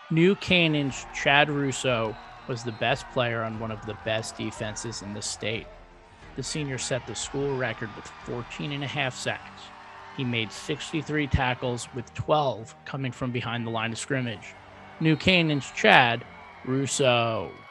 New Canaan's Chad Russo was the best player on one of the best defenses in the state. The senior set the school record with 14 and a half sacks. He made 63 tackles, with 12 coming from behind the line of scrimmage. New Canaan's Chad Russo.